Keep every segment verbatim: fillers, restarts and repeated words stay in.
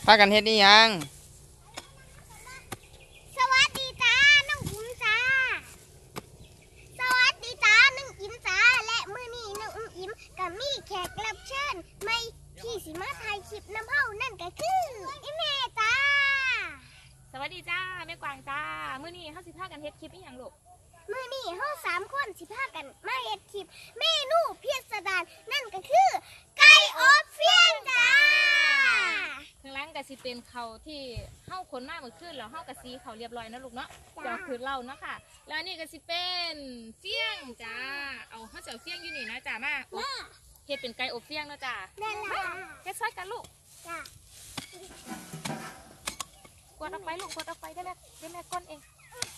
พากันเฮ็ดนี่ยังสวัสดีจ้าน้องอิมจ้าสวัสดีจ้าน้องอิมจ้าและมื้อนี้น้องอิมก็มีแขกรับเชิญไม่ที่สิมาถ่ายคลิปน้ำเฮานั่นก็คืออีแม่จ้าสวัสดีจ้าแม่กวางจ้ามื้อนี้เฮาสิพากันเฮ็ดคลิปอีหยังลูกมื้อนี้เฮาสามคนสิพากันมาเฮ็ดคลิปเมนูพิสดารนั่นก็คือไก่อบเฟี้ยงจ้าข้างหลังก็สิเป็นเขาที่เฮาขนมาเมื่อคืนแล้วเฮาก็สีเขาเรียบร้อยนะลูกเนาะจะคือเล่าเนาะค่ะแล้วนี่ก็สิเป็นเฟี้ยงจ้าเอาเฮาจะเอาเฟี้ยงอยู่นี่นะจ้ามาเฮ็ดเป็นไก่อบเฟี้ยงเนาะจ้าแม่ล่ะเฮ็ดซอยกันลูกจ้ากดออกไปลูกกดออกไปได้แม่ได้แม่ก้นเอง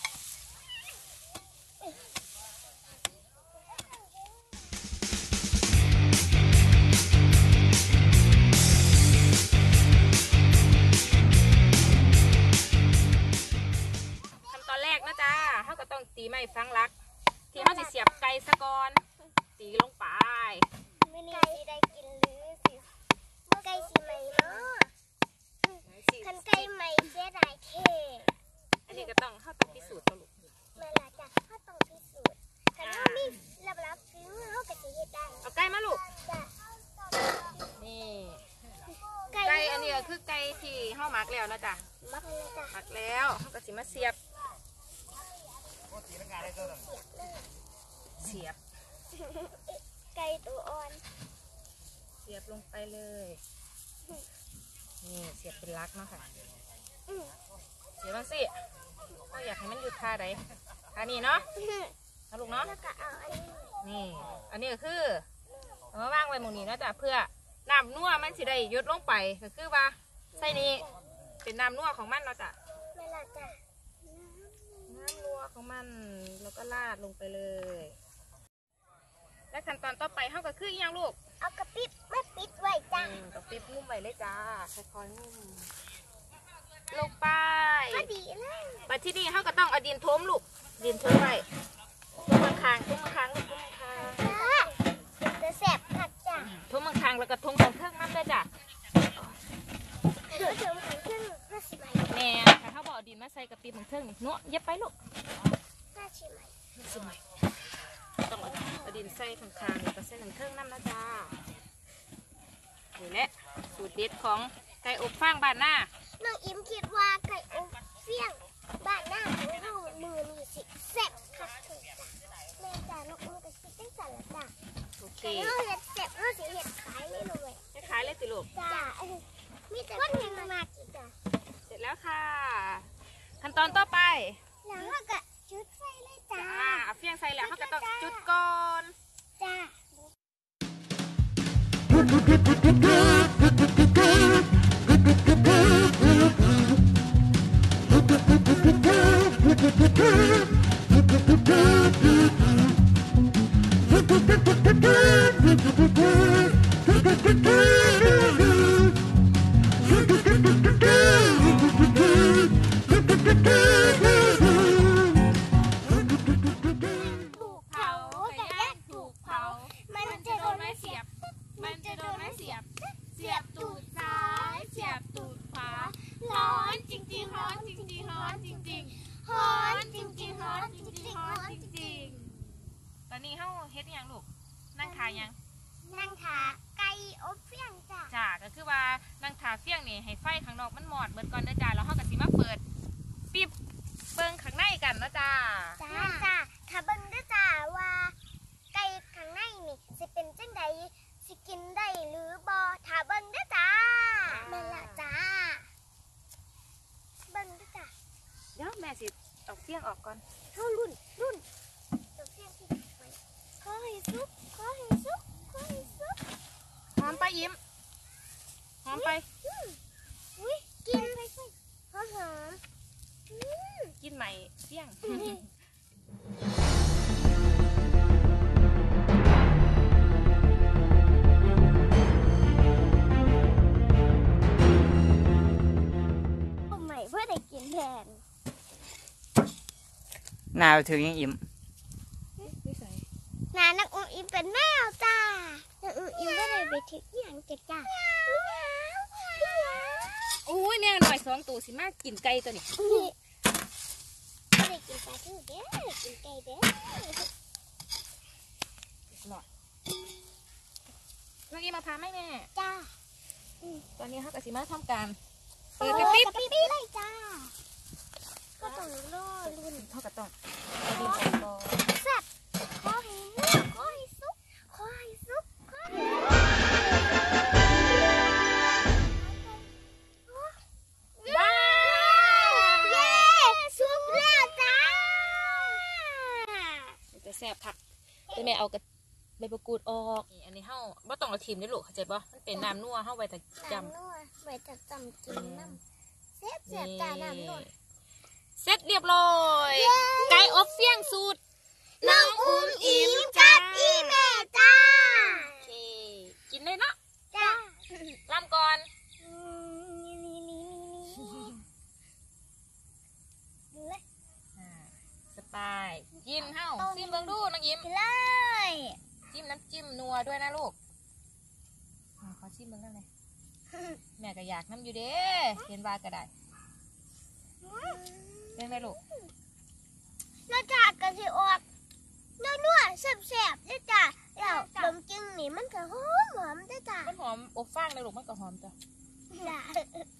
ตีไม้ฟังรักที่เขาสิเสียบไก่สะกอนตีลงไปไม่นี่สิได้กินหรือสิไก่สิใหม่เนาะคันไก่ใหม่เสียดายเท่อันนี้ก็ต้องเข้าต้องพิสูจน์ตัวลูกเมื่อไรจ้ะเขาต้องพิสูจน์คันเขามีรับรับซื้อเขาก็จะเฮ็ดได้เอาไก่มาลูกจ้ะนี่ไก่อันนี้ก็คือไก่ที่เขาหมักแล้วนะจ๊ะหมักแล้วจ้ะหมักแล้วเขาก็สิมาเสียบเสียบไก่ตัวอ่อนเสียบลงไปเลยนี่เสียบเป็นลักเนาะค่ะเสียบมาสิเราอยากให้มันหยุดท่าใดท่านี้เนาะนะลูกเนาะแล้วก็เอาอันนี้นี่อันนี้ก็คือเอามาว่างไว้หมู่นี้เนาะจ้ะเพื่อน้ำนัวมันสิได้หยุดลงไปก็คือว่าใส่นี้เป็นน้ำนัวของมันเนาะจ้ะเวลาจ้ะน้ำนัวของมันแล้วก็ราดลงไปเลยและขั้นตอนต่อไปเขาก็คือยังลูกเอากระปิบมาปิดไว้จ้ะกระปิบงุ้มไว้เลยจ้าค่อยๆงุ้มลงไปพอดีเลยมาที่นี่เขาก็ต้องเอาดินทุ่มลูกดินทุ่มไว้ทุ่มคางทุ่มคางทุ่มคางจะแสบคักจ้ะทุ่มคางแล้วก็ทุ่มของเครื่องน้ำด้วยจ้ะทุ่มของเครื่องห้าสิบใบแม่เขาบอกดินมาใส่กระปิบของเครื่องเนาะเย็บไปลูกห้าสิบใบห้าสิบใบต้องเอาดินใส่ข้างๆแล้วก็ใส่หนังเครื่องน้ำนะจ้านี่แหละสูตรเด็ดของไก่อบฟางบ้านหน้าน้องอิมคิดว่าไก่อบเฟี้ยงบ้านหน้าของเรามือมีสิแซ่บคักถึงจ้ะแม่จ้าน้องอิมก็คิดตั้งแต่ละจ้ะโอเคเราเห็ดแซ่บเราสิเห็ดขายเลยเลยขายเลยสิลูกจ้ามีแต่คนเห็นมาจีจ้ะเสร็จแล้วค่ะขั้นตอนต่อไปแล้วเราก็จุดไฟเลยจ้าเอาเฟี้ยงใส่แล้วเขาก็ต้องจุดก่อนจ้าตอนนี้เขาเฮ็ดยังลูกนั่งทายังนั่งทาไก่อบเฟี้ยงจ้าจ้าก็คือว่านั่งทาเฟี้ยงนี่ให้ไฟข้างนอกมันหมอดเบิดก่อนเด้อจ้าแล้วเขาก็สิมาเปิดปิ๊บเบิ่งข้างในกันนะจ้าจ้าจ้าถ้าเบิ่งได้จ้าว่าไก่ข้างในนี่สิเป็นจังใดสิกินได้หรือบ่ถ้าเบิ่งได้จ้าแม่ละจ้าเบิ่งได้จ้าเดี๋ยวแม่สิเอาเฟี้ยงออกก่อนเข้ารุ่นรุ่นเอาเฟี้ยงที่ไว้ขอให้ซุปขอให้ซุปขอให้ซุปหอมไปยิ้มหอมไปอุ้ยกินไปไปหอมหอมกินใหม่เฟี้ยงใหม่เพื่อได้กินแทนนาวถึงยังอิ่มนานักอุ้มอิ่มเป็นแมวจ้านักอุ้มอิ่มก็เลยไปถึงอย่างเจ็ดจ้าโอ้สองตัวสิมากินไก่ตัวนี้ไม่ได้กินปลาทูเด้อกินไก่เด้อหน่อยเมื่อกี้มาพาไหมแม่จ้าตอนนี้เขากับสิมาทำการเปิเปิดดกกระระปิปิบบ เลยจ้าก็ต้องรอรุ่นเท่ากับต้องเอาดินออกก่อนแซ่บขอให้นุ่มขอให้สุกขอให้สุกขอให้ว้าเย้สุกแล้วจ้าจะแซ่บผักเดี๋ยวแม่เอากระใบมะกรูดออกนี่อันนี้เฮาบ่ต้องเอาทิมได้ลูกเข้าใจป่ะมันเป็นน้ำนัวเฮาไว้แต่จำน้ำนัวไว้จะจำกินน้ำแซ่บแซ่บจ้าน้ำนัวเสร็จเรียบร้อยไก่อบเฟี้ยงสูตรน้องอุ้มอิมจัดอีแม่จ้าโอเคกินเลยเนาะจ้าลำก่อนนี่นี่นี่นี่เลยอ่าสไตล์จิ้มเฮาซิมเบิ่งดูน้องยิ้มเลยจิ้มน้ำจิ้มนัวด้วยนะลูกอ่าขอชิมเบิ่งได้ไหมแม่ก็อยากน้ำอยู่เด้เห็นว่าก็ได้เป็นไหมลูกรสชาติก็สิออกนัวๆแซ่บๆด้วยจ้าแล้วขนมจีนนี่มันก็หอมหอมด้วยจ้ามันหอมอบฟางเลยลูกมันก็หอมจ้ะจ้า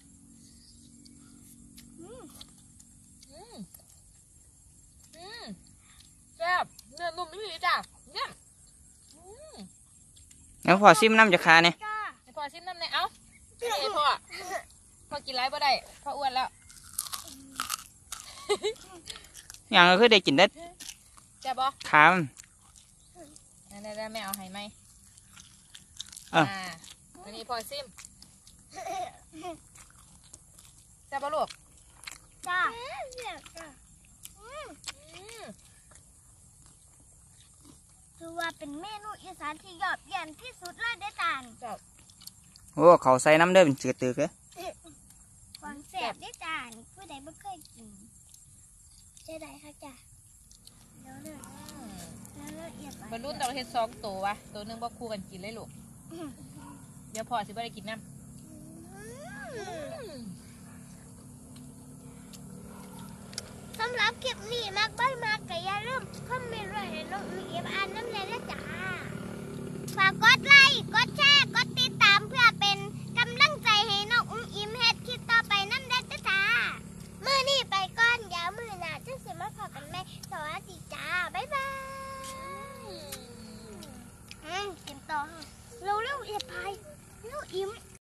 อืมอืมแซ่บเนื้อนุ่มนี่จ้ะเนี่ยอืมแล้วพอซิมน้ำจะคาเนี่ยจ้าให้พ่อชิมน้ำหน่อยเอ้านี่พ่อพ่อกินไรบ่ได้พ่ออ้วนแล้วอย่างก็คือได้กินได้แซ่บบ่ถามนั่นๆๆแม่เอาให้ไหมอ่ะอันนี้พ่อซิมแซ่บบ่ลูกจ้าจ้าอืมคือว่าเป็นเมนูอีสานที่ยอดเยี่ยมที่สุดเลยเด้อจ้าแซ่บโอ้เขาใส่น้ำเด้อเป็นจืดตึกเลยความแซ่บเด้อจ้านี่ผู้ใดไม่เคยกินใช่ได้ค่ะจ้าเดี๋ยวเลยแล้วละเอียดบรรลุเราเฮ็ดสองตัววะตัวหนึงบ่คู่กันกินเลยลูกเดี๋ยวพ่อสิบ่ได้กินน้ำสำหรับคลิปนี้มากบ้านมากก็อย่าลืมคอมเมนต์ไว้ให้น้องมีเอฟอ่านน้ำเลยนะจ้าฝากกดไลค์กดแชร์กดติด